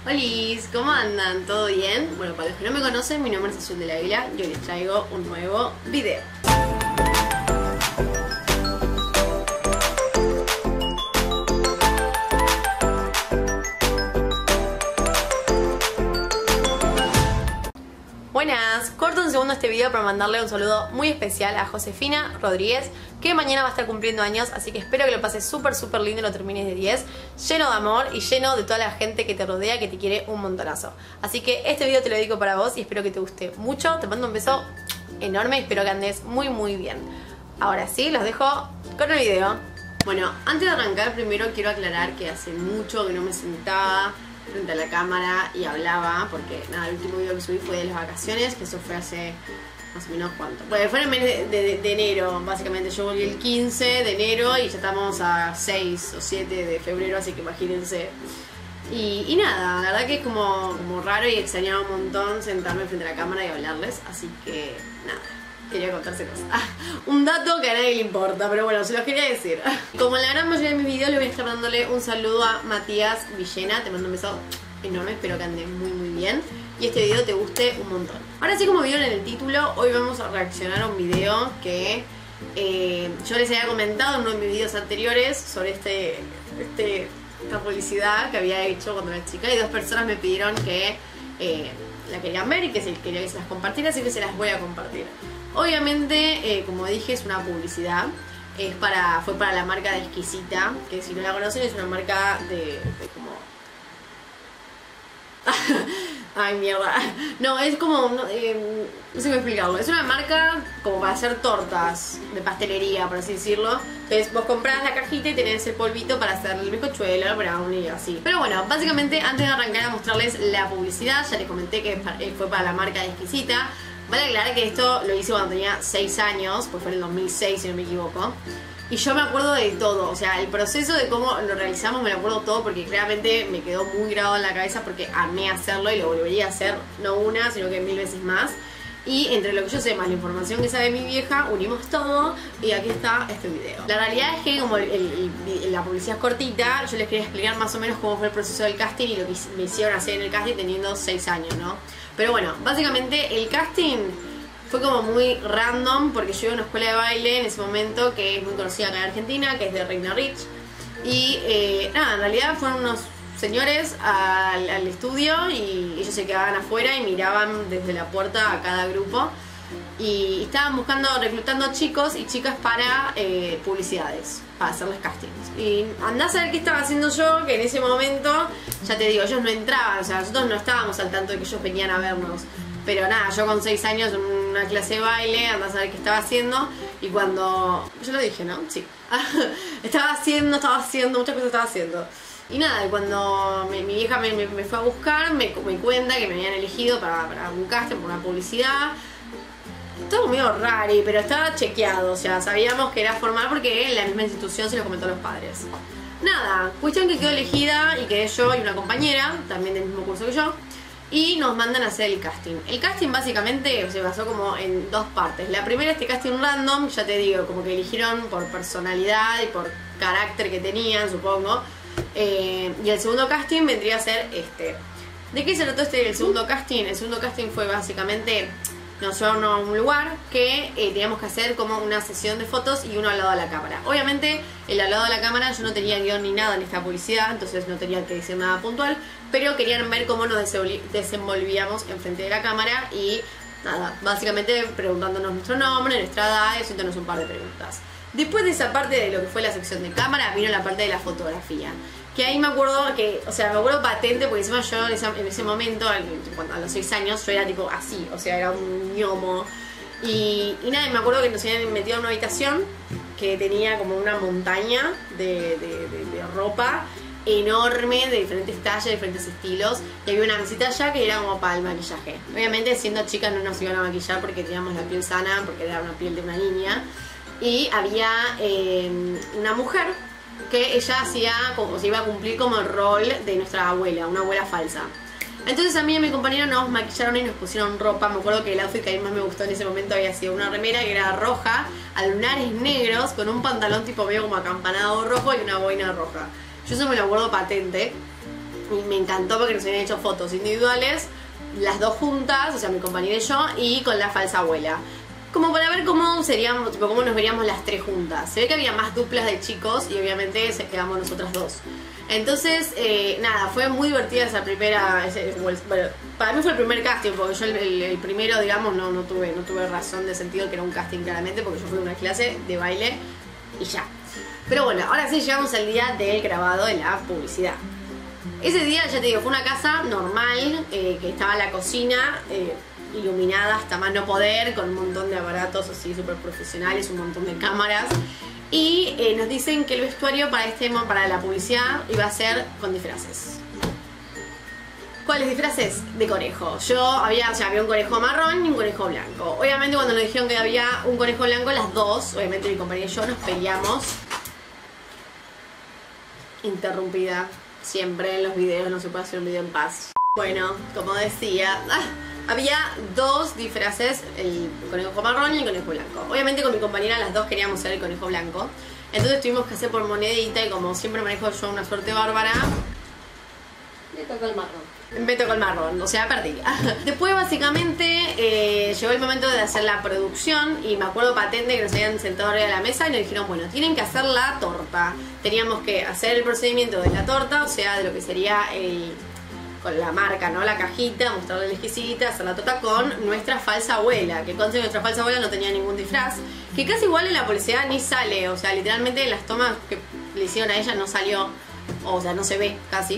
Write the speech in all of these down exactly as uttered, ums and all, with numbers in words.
Hola, ¿cómo andan? ¿Todo bien? Bueno, para los que no me conocen, mi nombre es Azul del Águila y hoy les traigo un nuevo video. Buenas, corto un segundo este video para mandarle un saludo muy especial a Josefina Rodríguez, que mañana va a estar cumpliendo años, así que espero que lo pases súper súper lindo y lo termines de diez, lleno de amor y lleno de toda la gente que te rodea, que te quiere un montonazo. Así que este video te lo dedico para vos y espero que te guste mucho, te mando un beso enorme y espero que andes muy muy bien. Ahora sí, los dejo con el video. Bueno, antes de arrancar primero quiero aclarar que hace mucho que no me sentaba frente a la cámara y hablaba, porque nada, el último video que subí fue de las vacaciones, que eso fue hace más o menos cuánto, bueno, fue en el mes de, de, de enero, básicamente. Yo volví el quince de enero y ya estamos a seis o siete de febrero, así que imagínense. Y, y nada, la verdad que es como, como raro y extrañaba un montón sentarme frente a la cámara y hablarles, así que nada, quería contárselos. Ah, un dato que a nadie le importa, pero bueno, se los quería decir. Como en la gran mayoría de mis videos, le voy a estar dándole un saludo a Matías Villena. Te mando un beso enorme, espero que ande muy muy bien y este video te guste un montón. Ahora sí, como vieron en el título, hoy vamos a reaccionar a un video que eh, yo les había comentado en uno de mis videos anteriores sobre este, este, esta publicidad que había hecho cuando era chica, y dos personas me pidieron que eh, la querían ver y que se, quería que se las compartiera, así que se las voy a compartir. Obviamente, eh, como dije, es una publicidad. Es para, fue para la marca de Exquisita, que si no la conocen es una marca de, de como... Ay, mierda. No, es como... No, eh, no sé cómo explicarlo. Es una marca como para hacer tortas de pastelería, por así decirlo. Entonces vos comprás la cajita y tenés el polvito para hacer el bizcochuelo, el brownie y así. Pero bueno, básicamente antes de arrancar a mostrarles la publicidad, ya les comenté que fue para la marca de Exquisita. Vale aclarar que esto lo hice cuando tenía seis años, pues fue en el dos mil seis si no me equivoco. Y yo me acuerdo de todo, o sea, el proceso de cómo lo realizamos me lo acuerdo todo, porque claramente me quedó muy grabado en la cabeza porque amé hacerlo y lo volvería a hacer, no una, sino que mil veces más. Y entre lo que yo sé más la información que sabe mi vieja, unimos todo y aquí está este video. La realidad es que como el, el, el, la publicidad es cortita, yo les quería explicar más o menos cómo fue el proceso del casting y lo que me hicieron hacer en el casting teniendo seis años, ¿no? Pero bueno, básicamente el casting fue como muy random, porque yo iba a una escuela de baile en ese momento que es muy conocida acá en Argentina, que es de Reina Rich. Y eh, nada, en realidad fueron unos señores al, al estudio y ellos se quedaban afuera y miraban desde la puerta a cada grupo. Y estaban buscando, reclutando chicos y chicas para eh, publicidades, para hacerles castings. Y andás a ver qué estaba haciendo yo, que en ese momento, ya te digo, ellos no entraban, o sea, nosotros no estábamos al tanto de que ellos venían a vernos. Pero nada, yo con seis años en una clase de baile, andás a ver qué estaba haciendo. Y cuando... yo lo dije, ¿no? Sí. estaba haciendo, estaba haciendo, muchas cosas estaba haciendo. Y nada, y cuando mi, mi vieja me, me, me fue a buscar, me, me cuenta que me habían elegido para, para un casting, por una publicidad. Todo medio raro, pero estaba chequeado, o sea, sabíamos que era formal porque en la misma institución se lo comentó a los padres. Nada, cuestión que quedó elegida y quedé yo y una compañera, también del mismo curso que yo, y nos mandan a hacer el casting. El casting básicamente se basó como en dos partes. La primera, este casting random, ya te digo, como que eligieron por personalidad y por carácter que tenían, supongo. Eh, y el segundo casting vendría a ser este. ¿De qué se trató este el segundo casting? El segundo casting fue básicamente... nos llevaron a un lugar que eh, teníamos que hacer como una sesión de fotos y uno al lado de la cámara. Obviamente, el al lado de la cámara yo no tenía guión ni nada en esta publicidad, entonces no tenía que decir nada puntual, pero querían ver cómo nos desenvolvíamos enfrente de la cámara y nada, básicamente preguntándonos nuestro nombre, nuestra edad y haciéndonos un par de preguntas. Después de esa parte de lo que fue la sección de cámara, vino la parte de la fotografía. Que ahí me acuerdo que, o sea, me acuerdo patente, porque encima yo en ese, en ese momento, a los seis años, yo era tipo así, o sea, era un ñomo. Y, y nada, me acuerdo que nos habían metido en una habitación que tenía como una montaña de, de, de, de ropa enorme, de diferentes tallas, de diferentes estilos. Y había una mesita allá que era como para el maquillaje. Obviamente, siendo chicas no nos iban a maquillar porque teníamos la piel sana, porque era una piel de una niña. Y había eh, una mujer que ella hacía, como se iba a cumplir como el rol de nuestra abuela, una abuela falsa. Entonces a mí y a mi compañero nos maquillaron y nos pusieron ropa. Me acuerdo que el outfit que a mí más me gustó en ese momento había sido una remera que era roja, a lunares negros, con un pantalón tipo medio como acampanado rojo y una boina roja. Yo eso me lo acuerdo patente. Y me encantó porque nos habían hecho fotos individuales, las dos juntas, o sea, mi compañera y yo, y con la falsa abuela. Como para ver cómo seríamos, tipo, cómo nos veríamos las tres juntas. Se ve que había más duplas de chicos y obviamente se quedamos nosotras dos. Entonces, eh, nada, fue muy divertida esa primera... Ese, bueno, para mí fue el primer casting, porque yo el, el, el primero, digamos, no, no, tuve, no tuve razón de sentido que era un casting claramente, porque yo fui a una clase de baile y ya. Pero bueno, ahora sí llegamos al día del grabado de la publicidad. Ese día, ya te digo, fue una casa normal, eh, que estaba la cocina... Eh, iluminada hasta más no poder, con un montón de aparatos así súper profesionales, un montón de cámaras. Y eh, nos dicen que el vestuario para este para la publicidad iba a ser con disfraces. ¿Cuáles disfraces? De conejo. Yo había, o sea, había un conejo marrón y un conejo blanco. Obviamente cuando nos dijeron que había un conejo blanco, las dos, obviamente mi compañera y yo, nos peleamos. Interrumpida. Siempre en los videos, no se puede hacer un video en paz. Bueno, como decía... ¡ah! Había dos disfraces, el conejo marrón y el conejo blanco. Obviamente con mi compañera las dos queríamos ser el conejo blanco. Entonces tuvimos que hacer por monedita y como siempre manejo yo una suerte bárbara, me tocó el marrón. Me tocó el marrón, o sea, perdí. Después básicamente eh, llegó el momento de hacer la producción y me acuerdo patente que nos habían sentado arriba de la mesa y nos dijeron, bueno, tienen que hacer la torta. Teníamos que hacer el procedimiento de la torta, o sea, de lo que sería el... con la marca, ¿no? La cajita, mostrarle la exquisita, hacer la torta con nuestra falsa abuela. Que conste que nuestra falsa abuela no tenía ningún disfraz. Que casi igual en la publicidad ni sale. O sea, literalmente en las tomas que le hicieron a ella no salió. O sea, no se ve casi.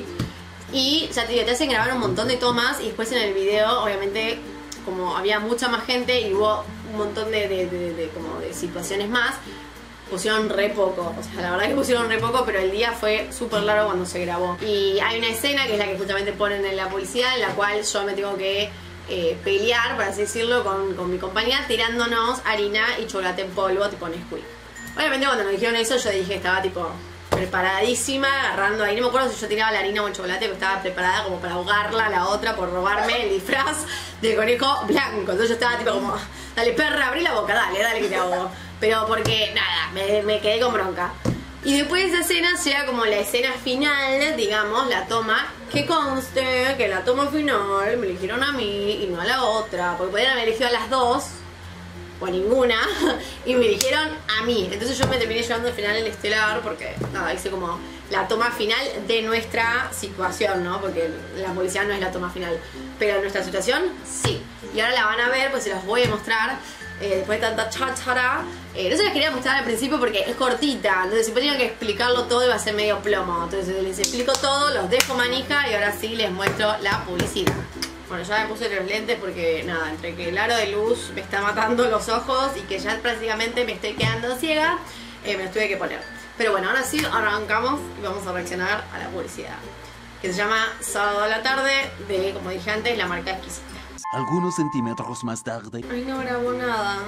Y ya te digo, te hacen grabar un montón de tomas. Y después en el video, obviamente, como había mucha más gente y hubo un montón de, de, de, de, como de situaciones más, pusieron re poco, o sea, la verdad que pusieron re poco, pero el día fue súper largo cuando se grabó. Y hay una escena que es la que justamente ponen en la publicidad, en la cual yo me tengo que eh, pelear, por así decirlo, con, con mi compañera, tirándonos harina y chocolate en polvo, tipo Nesquik. Obviamente cuando me dijeron eso yo dije que estaba tipo preparadísima, agarrando ahí, no me acuerdo si yo tiraba la harina o el chocolate, pero estaba preparada como para ahogarla a la otra por robarme el disfraz del conejo blanco. Entonces yo estaba tipo como, dale perra, abrí la boca, dale, dale que te ahogo. Pero porque, nada, me, me quedé con bronca. Y después de esa escena llega como la escena final, digamos, la toma. Que conste que la toma final me eligieron a mí y no a la otra. Porque podrían haber elegido a las dos, o a ninguna, y me eligieron a mí. Entonces yo me terminé llevando al final el estelar porque, nada, hice como la toma final de nuestra situación, ¿no? Porque la publicidad no es la toma final. Pero nuestra situación, sí. Y ahora la van a ver, pues se los voy a mostrar. Eh, después de tanta cháchara, eh, no se las quería mostrar al principio porque es cortita, entonces si tenía que explicarlo todo iba a ser medio plomo. Entonces les explico todo, los dejo manija y ahora sí les muestro la publicidad. Bueno, ya me puse los lentes porque nada, entre que el aro de luz me está matando los ojos y que ya prácticamente me estoy quedando ciega, eh, me los tuve que poner. Pero bueno, ahora sí arrancamos y vamos a reaccionar a la publicidad, que se llama Sábado a la tarde, de, como dije antes, la marca Exquisita. Algunos centímetros más tarde. Ay, no grabó nada.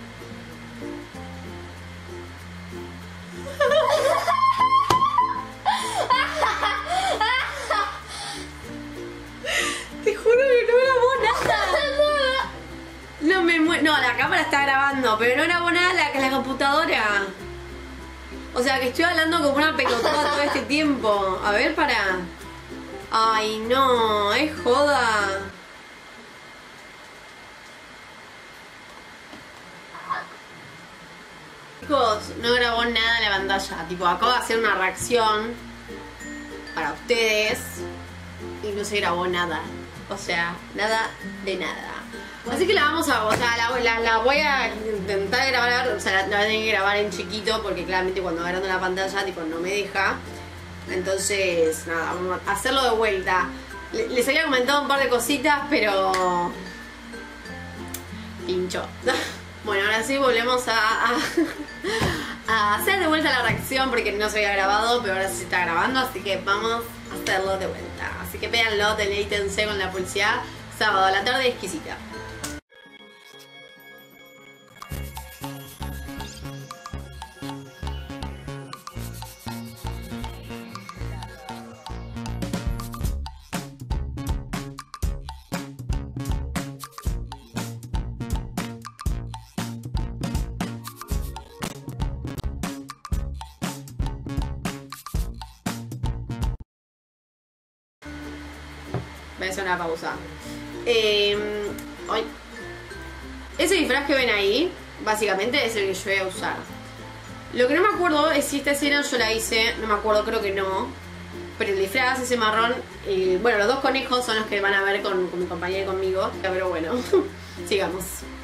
Te juro que no grabó nada. No me muero. No, la cámara está grabando, pero no grabó nada la, la computadora. O sea que estoy hablando como una pelotuda todo este tiempo. A ver, para. Ay, no, es joda. Chicos, no grabó nada en la pantalla. Tipo, acabo de hacer una reacción para ustedes y no se grabó nada. O sea, nada de nada. Así que la vamos a... O sea, la, la, la voy a intentar grabar. O sea, la, la voy a tener que grabar en chiquito porque claramente cuando agarrando la pantalla, tipo, no me deja. Entonces, nada, vamos a hacerlo de vuelta. Les había comentado un par de cositas, pero... pincho. Bueno, ahora sí volvemos a, a, a hacer de vuelta la reacción porque no se había grabado, pero ahora sí se está grabando, así que vamos a hacerlo de vuelta. Así que véanlo, deleítense con la publicidad. Sábado a la tarde, Exquisita. Voy a hacer una pausa. Eh, hoy. Ese disfraz que ven ahí, básicamente es el que yo voy a usar. Lo que no me acuerdo es si esta escena yo la hice, no me acuerdo, creo que no. Pero el disfraz, ese marrón, eh, bueno, los dos conejos son los que van a ver con, con mi compañera y conmigo. Pero bueno, sigamos.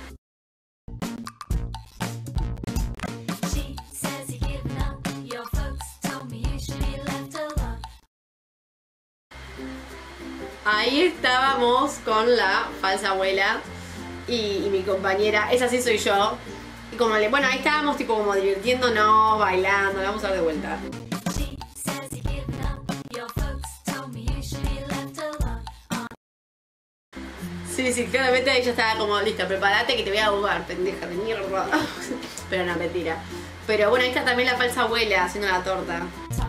Ahí estábamos con la falsa abuela y, y mi compañera, esa sí soy yo. Y como le, bueno, ahí estábamos tipo como divirtiéndonos, bailando, la vamos a dar de vuelta. Sí, sí, claramente ella estaba como, lista, prepárate que te voy a ahogar, pendeja de mierda. Pero no, mentira. Pero bueno, ahí está también la falsa abuela haciendo la torta.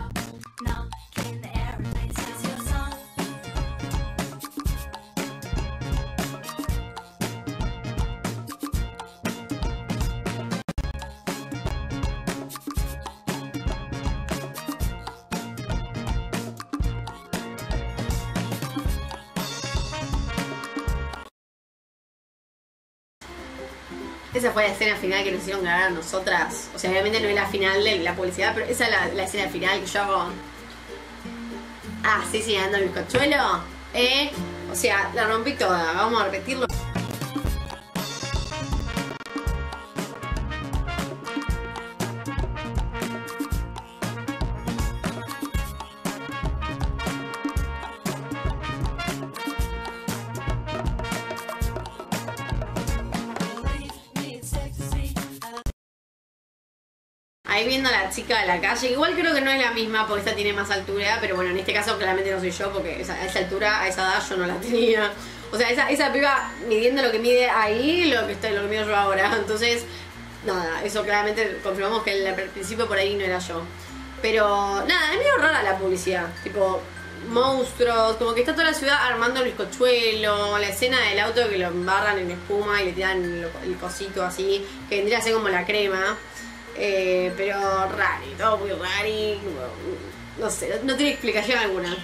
Esa fue la escena final que nos hicieron grabar a nosotras. O sea, obviamente no es la final de la publicidad, pero esa es la, la escena final que yo hago. Ah, sí, sí, ando el bizcochuelo. Eh, o sea, la rompí toda. Vamos a repetirlo. Ahí viendo a la chica de la calle, igual creo que no es la misma porque esta tiene más altura, pero bueno, en este caso claramente no soy yo porque esa, a esa altura, a esa edad yo no la tenía. O sea, esa, esa piba midiendo lo que mide ahí, lo que estoy, lo que mido yo ahora. Entonces, nada, eso claramente confirmamos que al principio por ahí no era yo. Pero nada, es medio rara la publicidad, tipo monstruos, como que está toda la ciudad armando el bizcochuelo, la escena del auto que lo embarran en espuma y le tiran el, el cosito así, que vendría a ser como la crema. Eh, pero rari, todo muy rari, no, no sé, no, no tiene explicación alguna.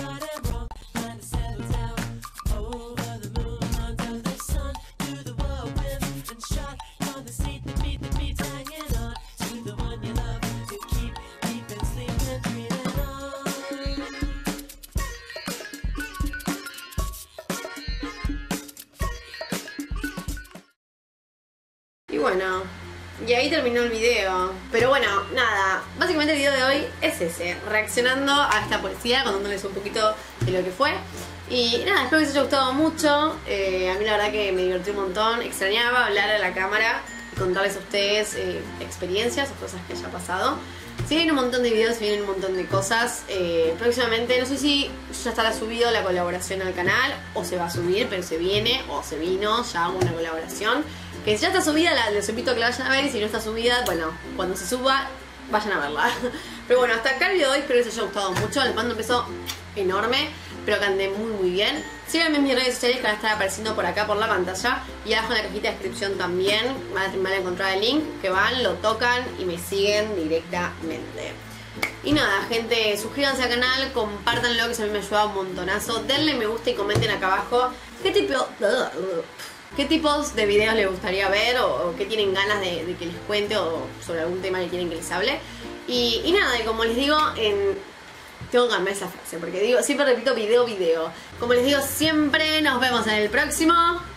Y bueno, y ahí terminó el video. Pero bueno, nada, básicamente el video de hoy es ese, reaccionando a esta policía, contándoles un poquito de lo que fue. Y nada, espero que les haya gustado mucho. eh, A mí la verdad que me divertí un montón. Extrañaba hablar a la cámara y contarles a ustedes eh, experiencias o cosas que haya pasado. Si vienen un montón de videos, si vienen un montón de cosas. eh, Próximamente, no sé si ya estará subido la colaboración al canal, o se va a subir, pero se viene, o se vino, ya hago una colaboración. Que si ya está subida, la, les invito a que la vayan a ver. Y si no está subida, bueno, cuando se suba, vayan a verla. Pero bueno, hasta acá el video de hoy. Espero que les haya gustado mucho. Les mando un beso enorme. Espero que anden muy muy bien. Síganme en mis redes sociales que van a estar apareciendo por acá por la pantalla. Y abajo en la cajita de descripción también van a, van a encontrar el link. Que van, lo tocan y me siguen directamente. Y nada, gente, suscríbanse al canal, compártanlo, que eso a mí me ayuda un montonazo. Denle me gusta y comenten acá abajo qué tipo... ¿Qué tipos de videos les gustaría ver o, o qué tienen ganas de, de que les cuente o sobre algún tema que quieren que les hable? Y, y nada, y como les digo, en... tengo que cambiar esa frase porque digo, siempre repito video, video. Como les digo siempre, nos vemos en el próximo...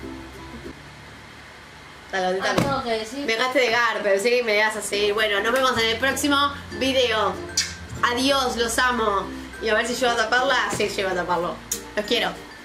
Dale, dale. ¿Algo que decir? Me dejaste de gar, pero sé que me vas a seguir. Bueno, nos vemos en el próximo video. Adiós, los amo. Y a ver si llego a taparla. Sí, llego a taparlo. Los quiero.